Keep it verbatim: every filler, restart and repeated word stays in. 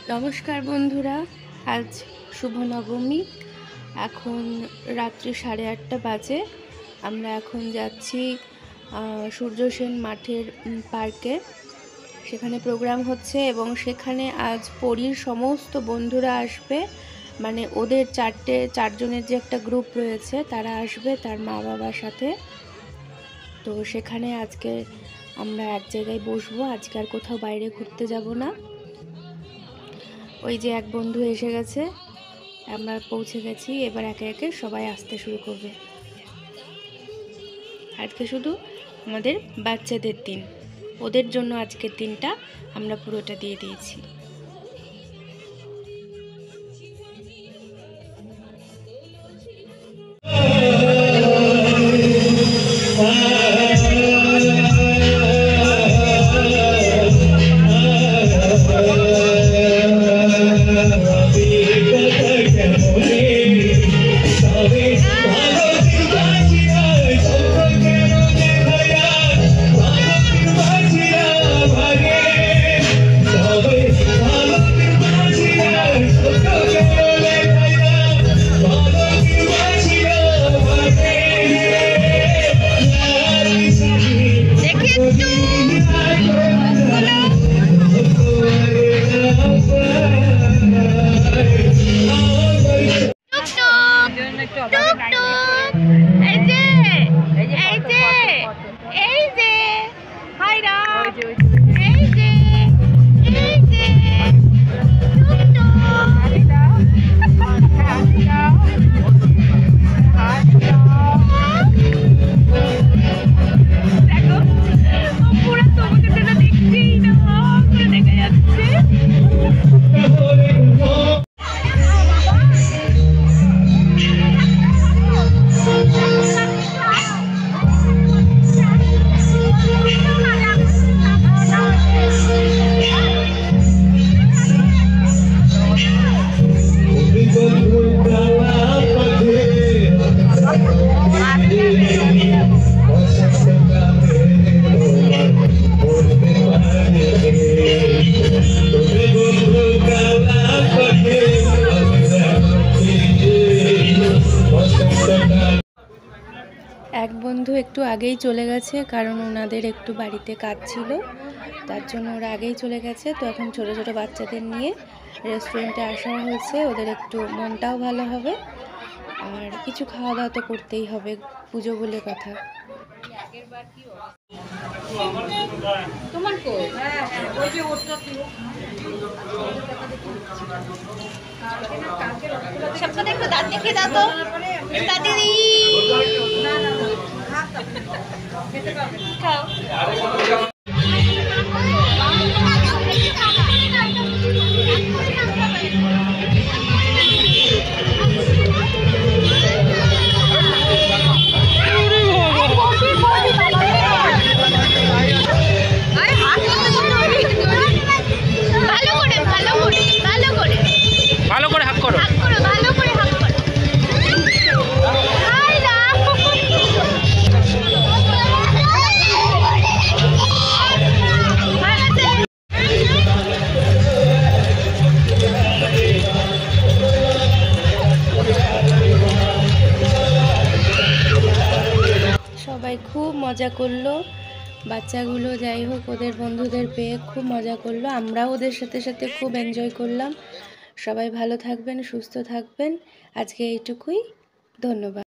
নমস্কার বন্ধুরা, আজ শুভ নবমী। এখন রাত্রি সাড়ে আটটা বাজে। আমরা এখন যাচ্ছি সূর্য সেন মাঠের পার্কে। সেখানে প্রোগ্রাম হচ্ছে এবং সেখানে আজ পরীর সমস্ত বন্ধুরা আসবে। মানে ওদের চারটে চারজনের যে একটা গ্রুপ রয়েছে তারা আসবে তার মা বাবার সাথে। তো সেখানে আজকে আমরা এক জায়গায় বসবো। আজকে আর কোথাও বাইরে ঘুরতে যাব না। ওই যে এক বন্ধু এসে গেছে, আমরা পৌঁছে গেছি। এবার একে একে সবাই আসতে শুরু করবে। আজকে শুধু আমাদের বাচ্চাদের দিন, ওদের জন্য আজকের দিনটা আমরা পুরোটা দিয়ে দিয়েছি। এক বন্ধু একটু আগেই চলে গেছে, কারণ ওনাদের একটু বাড়িতে কাজ ছিল, তার জন্য ওরা আগেই চলে গেছে। তো এখন ছোট ছোট বাচ্চাদের নিয়ে রেস্টুরেন্টে আসা হয়েছে, ওদের একটু মনটাও ভালো হবে আর কিছু খাওয়া দাওয়া তো করতেই হবে, পুজো বলে কথা। তোমার কো সবসময় একটু দাঁত দেখে দাও তো দাদি। খাও। সবাই খুব মজা করলো, বাচ্চাগুলো যাই হোক ওদের বন্ধুদের পেয়ে খুব মজা করলো। আমরাও ওদের সাথে সাথে খুব এনজয় করলাম। সবাই ভালো থাকবেন, সুস্থ থাকবেন। আজকে এইটুকুই, ধন্যবাদ।